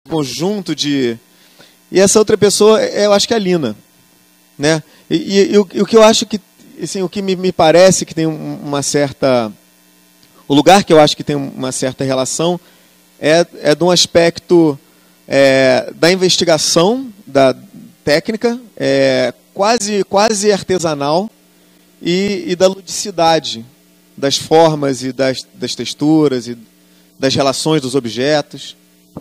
conjunto de... E essa outra pessoa, eu acho que é a Lina, né? E o que eu acho que, assim, o que me parece que tem uma certa... O lugar que eu acho que tem uma certa relação é de um aspecto da investigação, da técnica, quase artesanal, e da ludicidade das formas e das texturas e das relações dos objetos.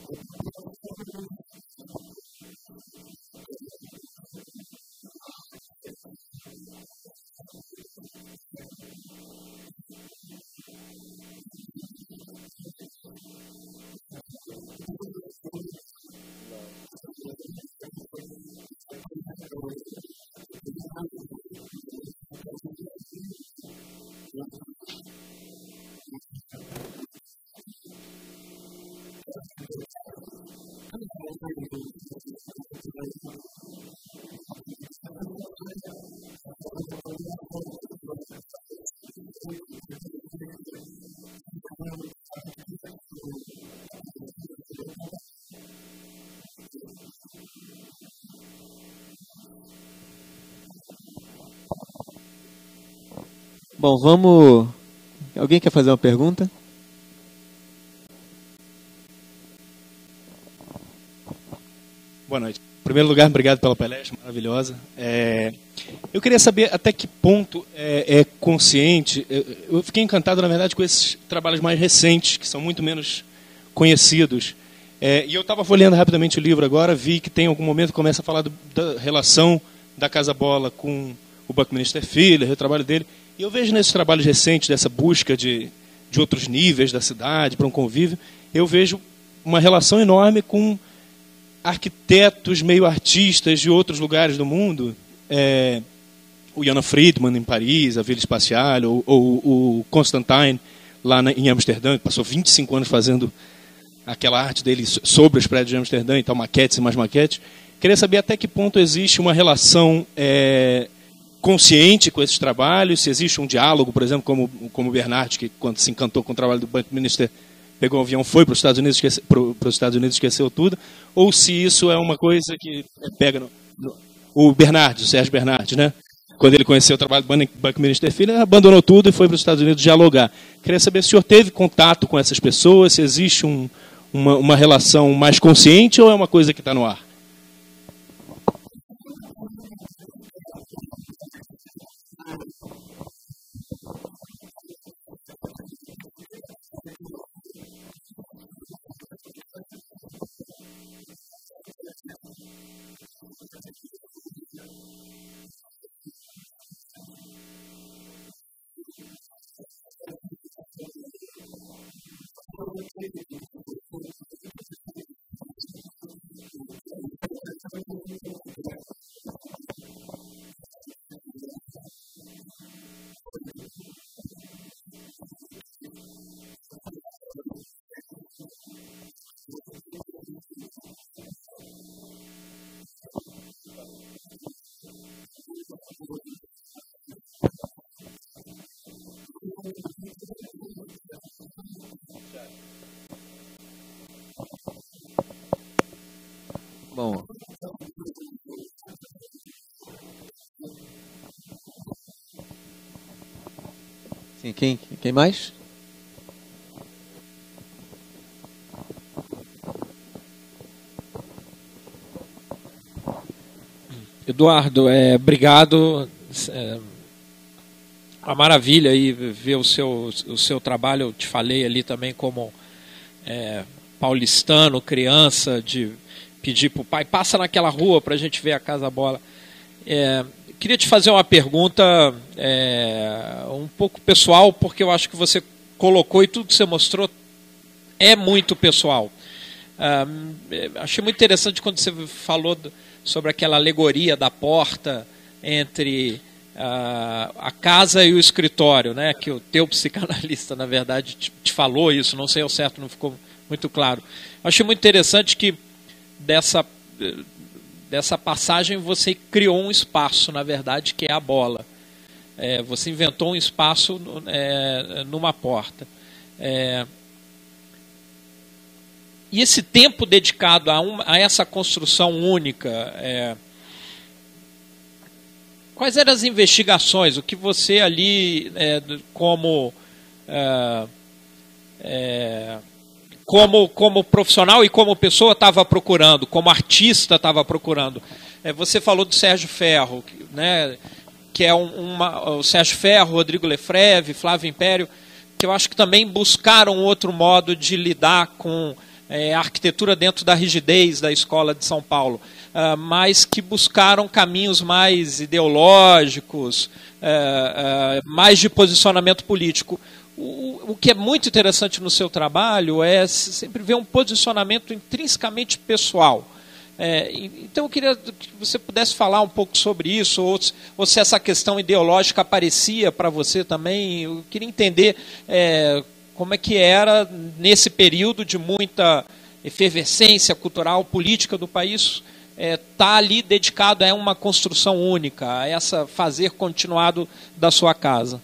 Bom, vamos... Alguém quer fazer uma pergunta? Boa noite. Em primeiro lugar, obrigado pela palestra maravilhosa. Eu queria saber até que ponto é consciente. Eu fiquei encantado, na verdade, com esses trabalhos mais recentes, que são muito menos conhecidos. E eu estava folheando rapidamente o livro agora, vi que tem algum momento que começa a falar da relação da Casa Bola com o Buckminster Fuller, o trabalho dele. E eu vejo nesses trabalhos recentes, dessa busca de outros níveis da cidade, para um convívio, eu vejo uma relação enorme com arquitetos meio artistas de outros lugares do mundo. O Jana Friedman em Paris, a Vila Espacial, ou o Constantine lá em Amsterdã, que passou 25 anos fazendo aquela arte dele sobre os prédios de Amsterdã, então maquetes e mais maquetes. Queria saber até que ponto existe uma relação consciente com esses trabalhos, se existe um diálogo, por exemplo, como o Bernard, que quando se encantou com o trabalho do Buckminster, pegou um avião, foi para os Estados Unidos, esqueceu tudo, ou se isso é uma coisa que pega o Bernard, o Sérgio Bernard, né? Quando ele conheceu o trabalho do Buckminster Fuller, abandonou tudo e foi para os Estados Unidos dialogar. Queria saber se o senhor teve contato com essas pessoas, se existe uma relação mais consciente ou é uma coisa que está no ar? Bom, sim, quem mais? Eduardo, obrigado. Uma maravilha aí ver o seu trabalho. Eu te falei ali também como paulistano, criança, de pedir para o pai, passa naquela rua para a gente ver a Casa Bola. Queria te fazer uma pergunta um pouco pessoal, porque eu acho que você colocou e tudo que você mostrou é muito pessoal. Achei muito interessante quando você falou sobre aquela alegoria da porta entre a casa e o escritório, né? Que o teu psicanalista, na verdade, te falou isso, não sei ao certo, não ficou muito claro. Achei muito interessante que dessa passagem você criou um espaço, na verdade, que é a bola. Você inventou um espaço E esse tempo dedicado a essa construção única, quais eram as investigações? O que você ali, como profissional e como pessoa estava procurando, como artista estava procurando? Você falou do Sérgio Ferro, né, que é o Sérgio Ferro, Rodrigo Lefreve, Flávio Império, que eu acho que também buscaram outro modo de lidar com a arquitetura dentro da rigidez da escola de São Paulo, mas que buscaram caminhos mais ideológicos, mais de posicionamento político. O que é muito interessante no seu trabalho é sempre ver um posicionamento intrinsecamente pessoal. Então eu queria que você pudesse falar um pouco sobre isso, ou se essa questão ideológica aparecia para você também. Eu queria entender como é que era, nesse período de muita efervescência cultural, política do país, tá ali dedicado a uma construção única, a essa fazer continuado da sua casa.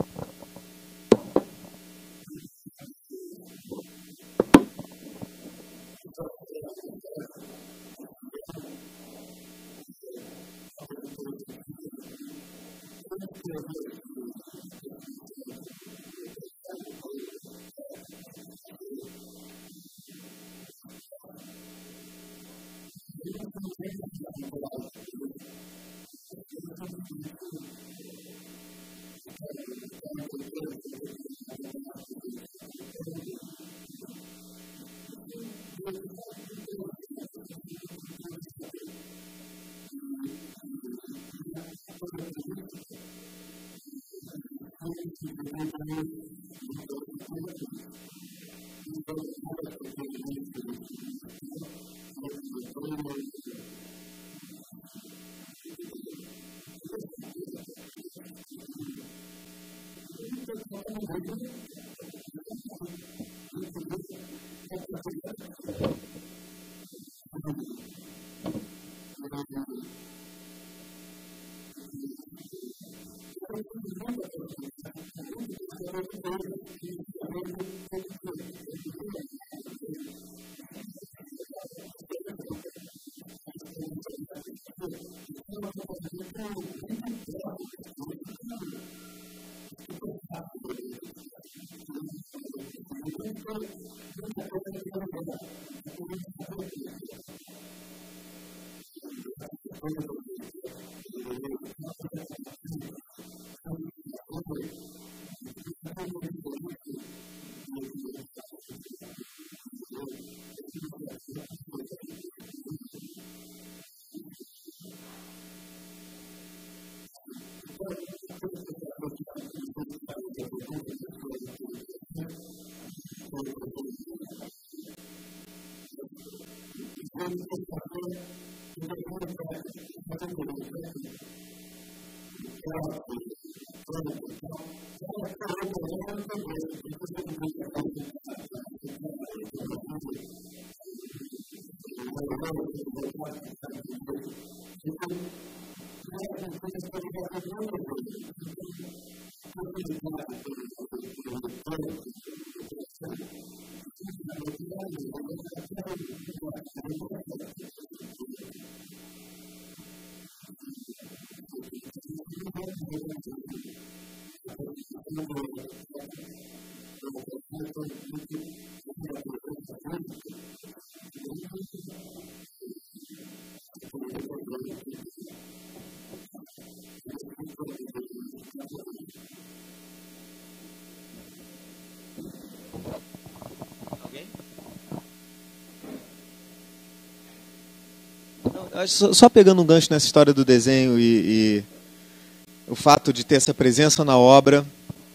Só pegando um gancho nessa história do desenho e o fato de ter essa presença na obra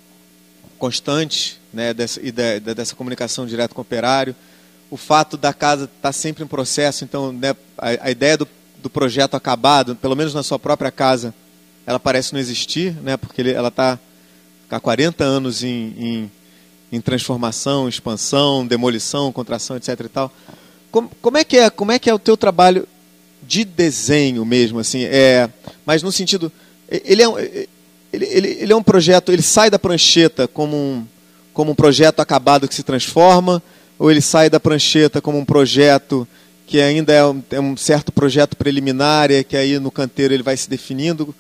constante, né, dessa comunicação direta com o operário, o fato da casa estar sempre em processo, então, né, a ideia do projeto acabado, pelo menos na sua própria casa, ela parece não existir, né, porque ela está há 40 anos em transformação, expansão, demolição, contração, etc. e tal. Como é que é o teu trabalho de desenho mesmo, assim, mas no sentido, ele é um projeto, ele sai da prancheta como um projeto acabado que se transforma, ou ele sai da prancheta como um projeto que ainda é um certo projeto preliminar, e que aí no canteiro ele vai se definindo?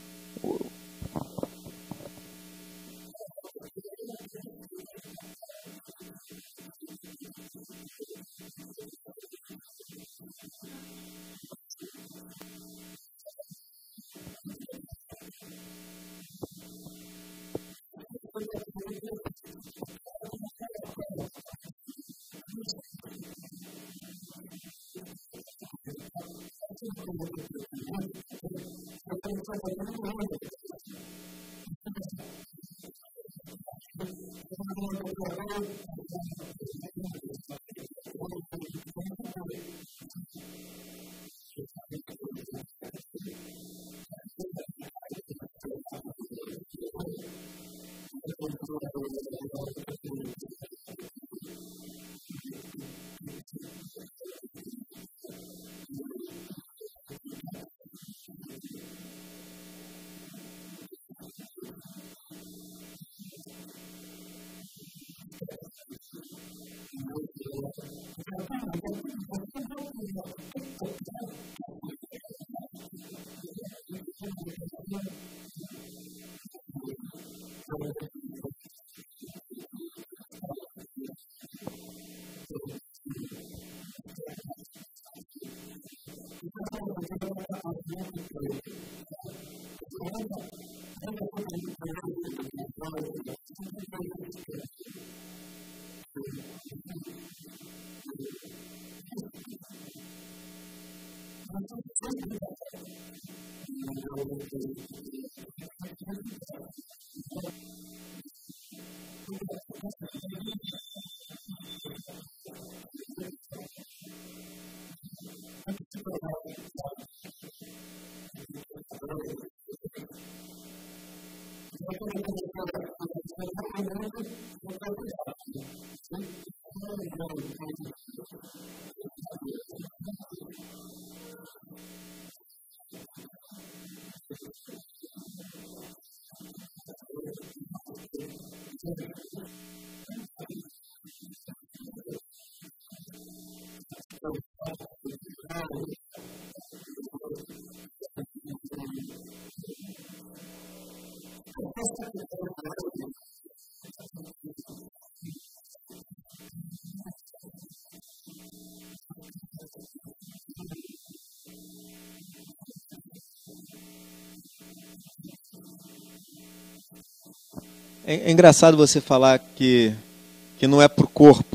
É engraçado você falar que não é para o corpo.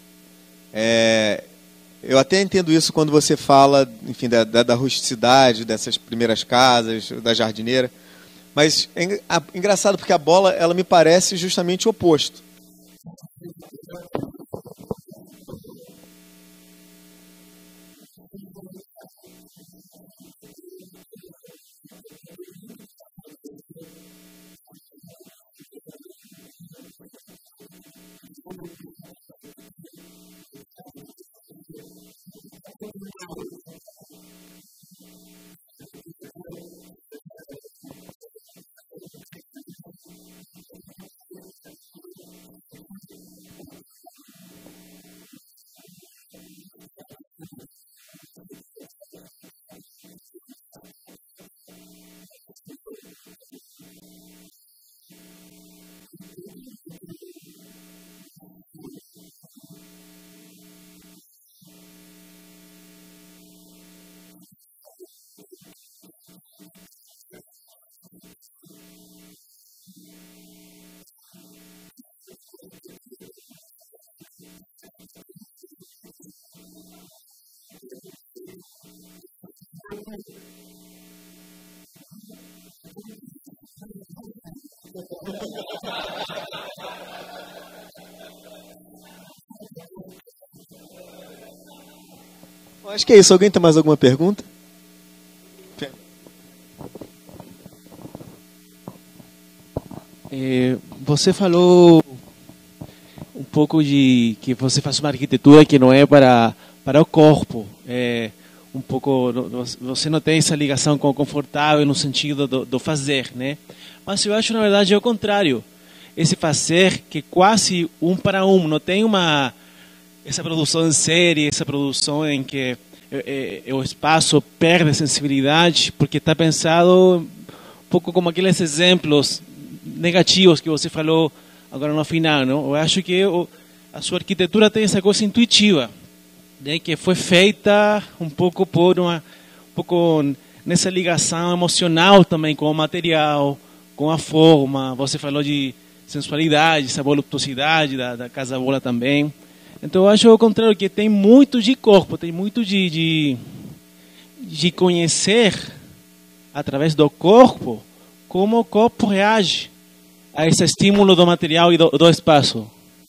Eu até entendo isso quando você fala, enfim, da rusticidade, dessas primeiras casas, da jardineira. Mas é engraçado porque a bola, ela me parece justamente o oposto. Acho que é isso. Alguém tem mais alguma pergunta? Você falou um pouco de que você faz uma arquitetura que não é para o corpo. Um pouco, você não tem essa ligação com o confortável no sentido do fazer, né? Mas eu acho, na verdade, é o contrário. Esse fazer que é quase um para um, não tem uma essa produção em série, essa produção em que o espaço perde sensibilidade, porque está pensado um pouco como aqueles exemplos negativos que você falou agora no final, não? Eu acho que a sua arquitetura tem essa coisa intuitiva, né, que foi feita um pouco nessa ligação emocional também com o material, com a forma. Você falou de sensualidade, essa voluptuosidade da Casa Bola também. Então eu acho ao contrário, que tem muito de corpo, tem muito de conhecer através do corpo como o corpo reage a esse estímulo do material e do espaço.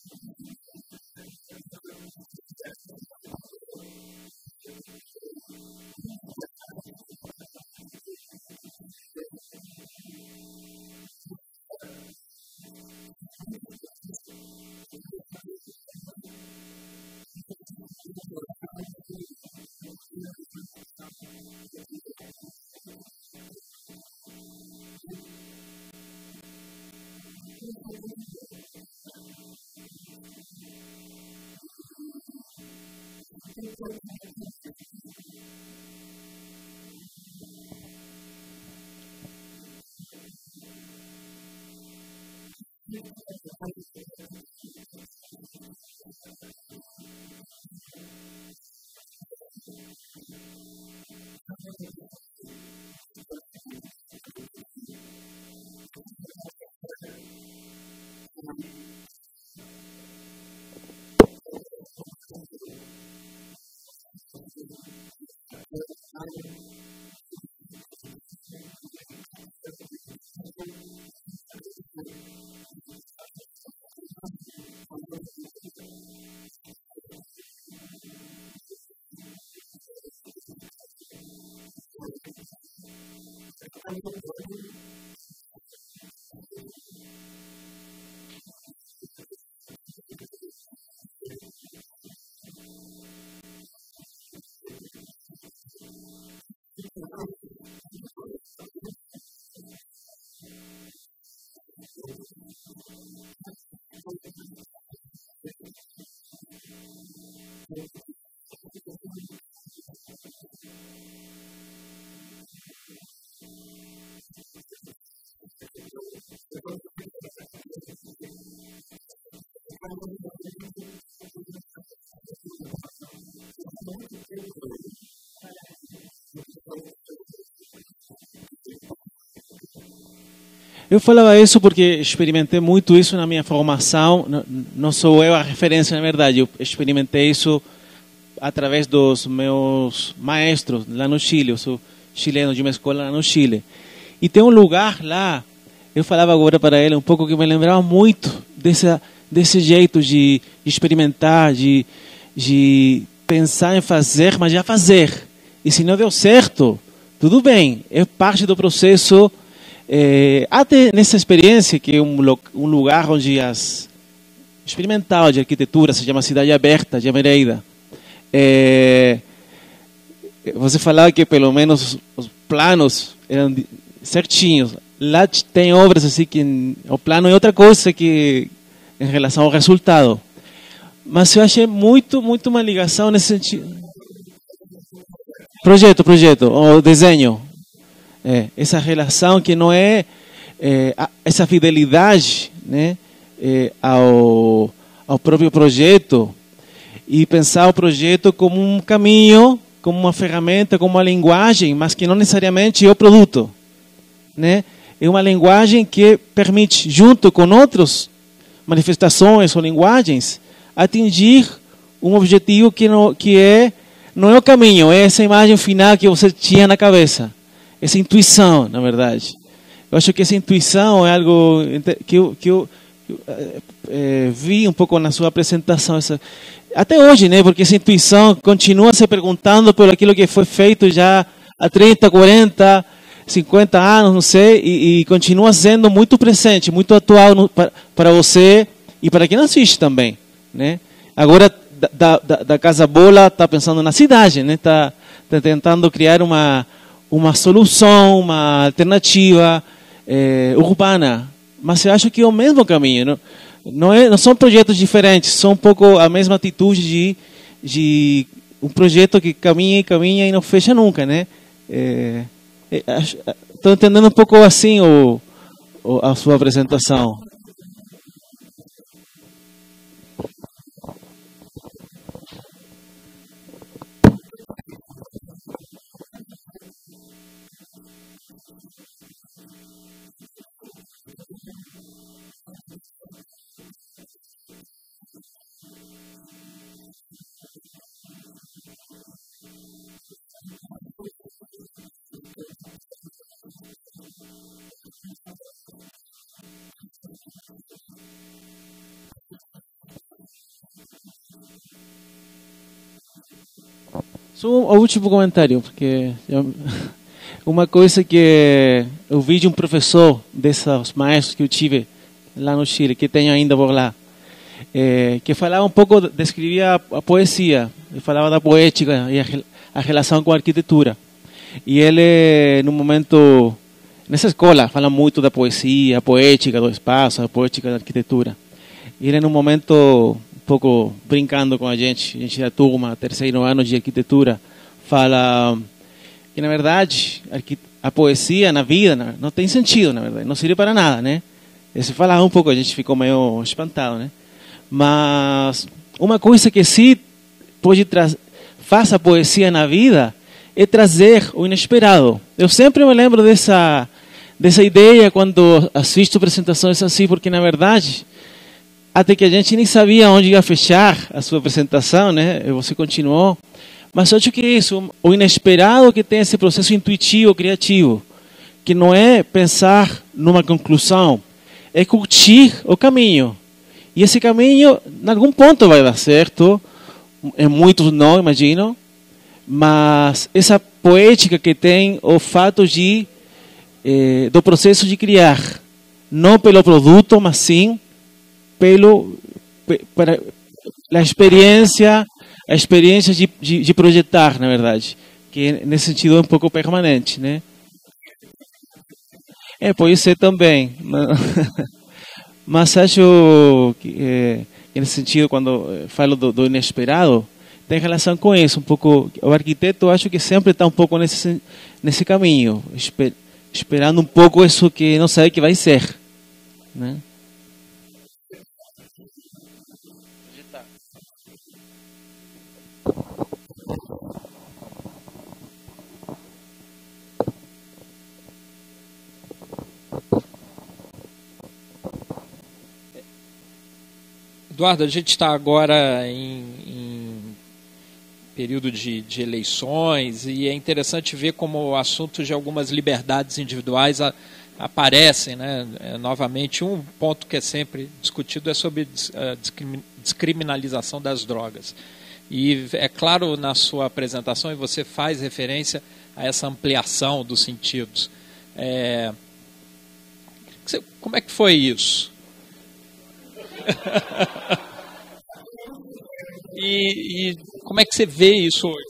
Eu falava isso porque experimentei muito isso na minha formação. Não sou eu a referência, na verdade. Eu experimentei isso através dos meus maestros lá no Chile. Eu sou chileno de uma escola lá no Chile. E tem um lugar lá, eu falava agora para ele um pouco que me lembrava muito desse jeito de experimentar, de pensar em fazer, mas já fazer. E se não deu certo, tudo bem, é parte do processo. Até nessa experiência, que é um lugar onde experimental de arquitetura, se chama Cidade Aberta, de Merida. Você falava que pelo menos os planos eram certinhos. Lá tem obras assim que o plano é outra coisa que em relação ao resultado. Mas eu achei muito uma ligação nesse sentido. Projeto, o desenho. Essa relação que não é, essa fidelidade, né, ao próprio projeto, e pensar o projeto como um caminho, como uma ferramenta, como uma linguagem, mas que não necessariamente é o produto, né? É uma linguagem que permite, junto com outras manifestações ou linguagens, atingir um objetivo que não é o caminho, é essa imagem final que você tinha na cabeça. Essa intuição, na verdade. Eu acho que essa intuição é algo que eu vi um pouco na sua apresentação. Até hoje, né? Porque essa intuição continua se perguntando por aquilo que foi feito já há 30, 40, 50 anos, não sei, e continua sendo muito presente, muito atual para você e para quem assiste também, né? Agora, da Casa Bola, está pensando na cidade, né? Tá tentando criar uma solução, uma alternativa urbana. Mas eu acho que é o mesmo caminho. não são projetos diferentes, são um pouco a mesma atitude de um projeto que caminha e caminha e não fecha nunca, né? Estou entendendo um pouco assim a sua apresentação. Só um último comentário, porque uma coisa que eu vi de um professor desses maestros que eu tive lá no Chile, que tenho ainda por lá, que falava um pouco, descrevia a poesia, ele falava da poética e a relação com a arquitetura. E ele, no momento, nessa escola, fala muito da poesia, a poética do espaço, a poética da arquitetura. E ele, no momento, um pouco brincando com a gente da turma, terceiro ano de arquitetura, fala que, na verdade, a poesia na vida não tem sentido, na verdade, não serve para nada, né? E se falava um pouco, a gente ficou meio espantado, né? Mas uma coisa que sim pode faz a poesia na vida é trazer o inesperado. Eu sempre me lembro dessa ideia quando assisto apresentações assim, porque, na verdade, até que a gente nem sabia onde ia fechar a sua apresentação, né? E você continuou. Mas eu acho que isso, o inesperado que tem esse processo intuitivo, criativo, que não é pensar numa conclusão, é curtir o caminho. E esse caminho, em algum ponto, vai dar certo. Em muitos não, imagino. Mas essa poética que tem o fato do processo de criar, não pelo produto, mas sim para a experiência de projetar, na verdade, que nesse sentido é um pouco permanente, né? Pode ser também, mas acho que nesse sentido, quando falo do inesperado, tem relação com isso, um pouco. O arquiteto, acho que sempre está um pouco nesse caminho, esperando um pouco isso que não sabe que vai ser, né? Eduardo, a gente está agora em período de eleições e é interessante ver como o assunto de algumas liberdades individuais aparecem, né? Novamente, um ponto que é sempre discutido é sobre a descriminalização das drogas. E é claro na sua apresentação, e você faz referência a essa ampliação dos sentidos. Como é que foi isso? E como é que você vê isso hoje?